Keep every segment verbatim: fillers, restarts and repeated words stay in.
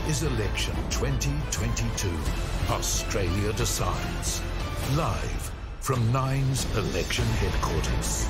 is Election twenty twenty-two. Australia Decides. Live from Nine's election headquarters.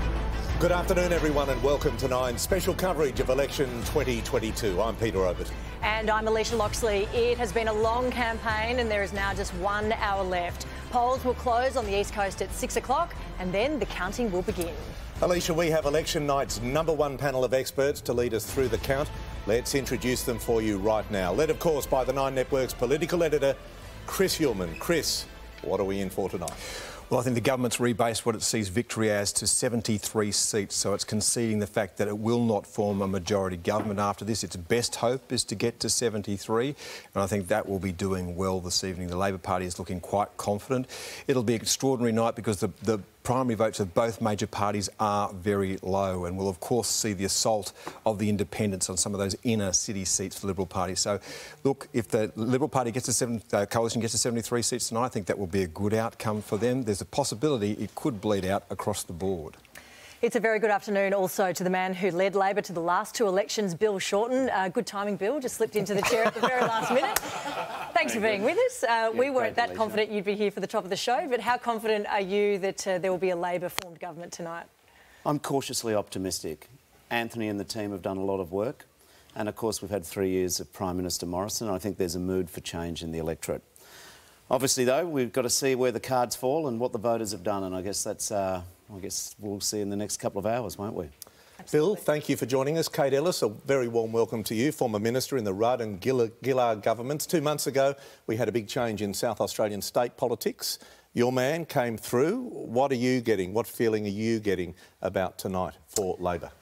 Good afternoon, everyone, and welcome to Nine's special coverage of Election twenty twenty-two. I'm Peter Obert. And I'm Alicia Loxley. It has been a long campaign and there is now just one hour left. Polls will close on the East Coast at six o'clock and then the counting will begin. Alicia, we have election night's number one panel of experts to lead us through the count. Let's introduce them for you right now. Led, of course, by the Nine Network's political editor, Chris Uhlmann. Chris, what are we in for tonight? Well, I think the government's rebased what it sees victory as to seventy-three seats, so it's conceding the fact that it will not form a majority government after this. Its best hope is to get to seventy-three, and I think that will be doing well this evening. The Labor Party is looking quite confident. It'll be an extraordinary night because the, the primary votes of both major parties are very low, and we'll of course see the assault of the independents on some of those inner city seats for the Liberal Party. So, look, if the Liberal Party gets to seven, uh, coalition gets to seventy-three seats tonight, I think that will be a good outcome for them. There's a possibility it could bleed out across the board. It's a very good afternoon also to the man who led Labor to the last two elections, Bill Shorten. Uh, good timing, Bill. Just slipped into the chair at the very last minute. Thanks for being with us. Uh, yeah, we weren't that confident you'd be here for the top of the show, but how confident are you that uh, there will be a Labor-formed government tonight? I'm cautiously optimistic. Anthony and the team have done a lot of work, and of course we've had three years of Prime Minister Morrison. I think there's a mood for change in the electorate. Obviously, though, we've got to see where the cards fall and what the voters have done, and I guess that's... Uh, I guess we'll see in the next couple of hours, won't we? Absolutely. Bill, thank you for joining us. Kate Ellis, a very warm welcome to you, former Minister in the Rudd and Gillard governments. Two months ago, we had a big change in South Australian state politics. Your man came through. What are you getting? What feeling are you getting about tonight for Labor?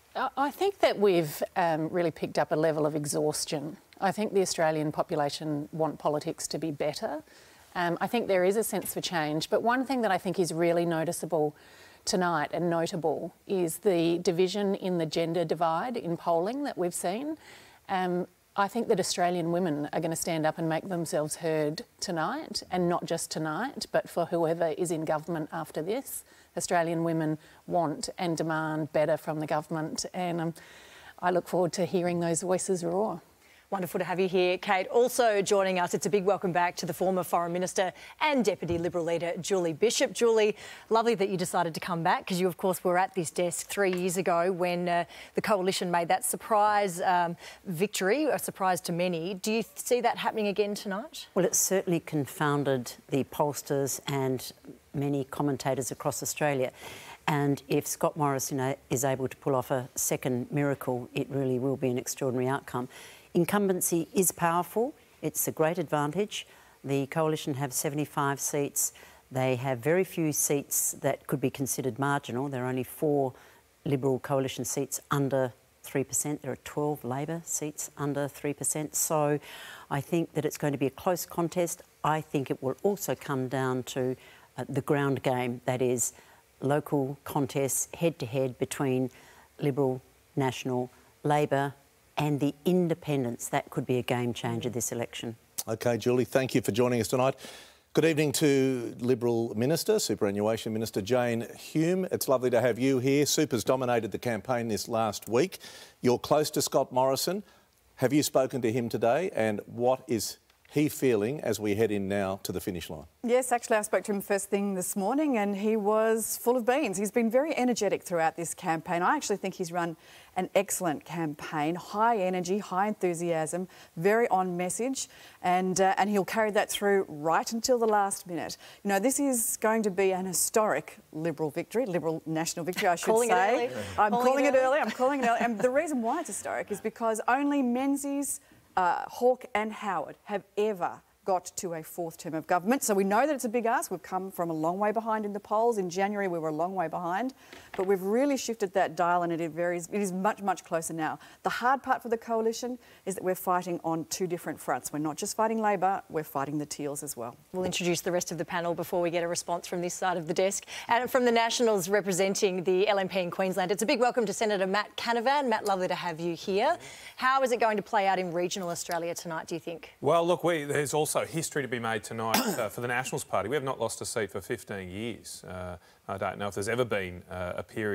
I think that we've um, really picked up a level of exhaustion. I think the Australian population want politics to be better. Um, I think there is a sense for change, but one thing that I think is really noticeable tonight and notable is the division in the gender divide in polling that we've seen. Um, I think that Australian women are going to stand up and make themselves heard tonight, and not just tonight, but for whoever is in government after this. Australian women want and demand better from the government, and um, I look forward to hearing those voices roar. Wonderful to have you here, Kate. Also joining us, it's a big welcome back to the former Foreign Minister and Deputy Liberal leader, Julie Bishop. Julie, lovely that you decided to come back because you, of course, were at this desk three years ago when uh, the Coalition made that surprise um, victory, a surprise to many. Do you see that happening again tonight? Well, it certainly confounded the pollsters and many commentators across Australia. And if Scott Morrison is able to pull off a second miracle, it really will be an extraordinary outcome. Incumbency is powerful. It's a great advantage. The Coalition have seventy-five seats. They have very few seats that could be considered marginal. There are only four Liberal Coalition seats under three percent. There are twelve Labor seats under three percent. So I think that it's going to be a close contest. I think it will also come down to uh, the ground game, that is, local contests head-to-head between Liberal, National, Labor and the independents. That could be a game changer this election. OK, Julie, thank you for joining us tonight. Good evening to Liberal Minister, Superannuation Minister Jane Hume. It's lovely to have you here. Super's dominated the campaign this last week. You're close to Scott Morrison. Have you spoken to him today, and what is he feeling as we head in now to the finish line? Yes, actually I spoke to him first thing this morning and he was full of beans. He's been very energetic throughout this campaign. I actually think he's run an excellent campaign, high energy, high enthusiasm, very on message, and uh, and he'll carry that through right until the last minute. You know, this is going to be an historic Liberal victory, Liberal national victory, I should calling say. It early. I'm calling, calling it, it early. early. I'm calling it early. And the reason why it's historic is because only Menzies, Uh, Hawke and Howard have ever got to a fourth term of government. So we know that it's a big ask. We've come from a long way behind in the polls. In January, we were a long way behind. But we've really shifted that dial and it varies. It is much, much closer now. The hard part for the Coalition is that we're fighting on two different fronts. We're not just fighting Labor, we're fighting the Teals as well. We'll introduce the rest of the panel before we get a response from this side of the desk. And from the Nationals representing the L N P in Queensland, it's a big welcome to Senator Matt Canavan. Matt, lovely to have you here. How is it going to play out in regional Australia tonight, do you think? Well, look, we, there's also history to be made tonight uh, for the Nationals Party. We have not lost a seat for fifteen years. Uh, I don't know if there's ever been uh, a period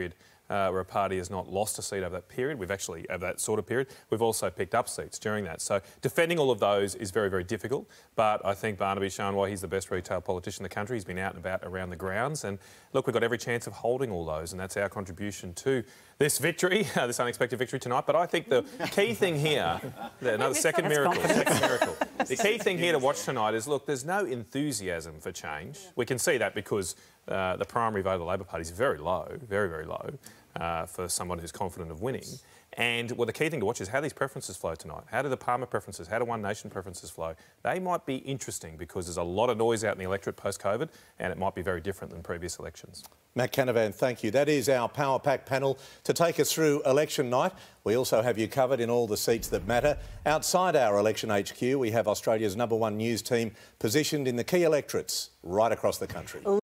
uh, where a party has not lost a seat over that period. We've actually, over that sort of period, we've also picked up seats during that. So defending all of those is very, very difficult. But I think Barnaby's shown why he's the best retail politician in the country. He's been out and about around the grounds. And look, we've got every chance of holding all those. And that's our contribution to this victory, uh, this unexpected victory tonight. But I think the key thing here, another second miracle, second miracle. The key thing here to watch tonight is, look, there's no enthusiasm for change. We can see that because uh, the primary vote of the Labor Party is very low, very, very low, uh, for someone who's confident of winning. And well, the key thing to watch is how these preferences flow tonight. How do the Palmer preferences, how do One Nation preferences flow? They might be interesting because there's a lot of noise out in the electorate post-COVID, and it might be very different than previous elections. Matt Canavan, thank you. That is our Power Pack panel to take us through election night. We also have you covered in all the seats that matter. Outside our election H Q, we have Australia's number one news team positioned in the key electorates right across the country.